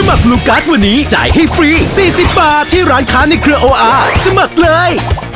มัครลูการ์ดวันนี้จ่ายให้ฟรี40 บาทที่ร้านค้าในเครือ OR สมัครเลย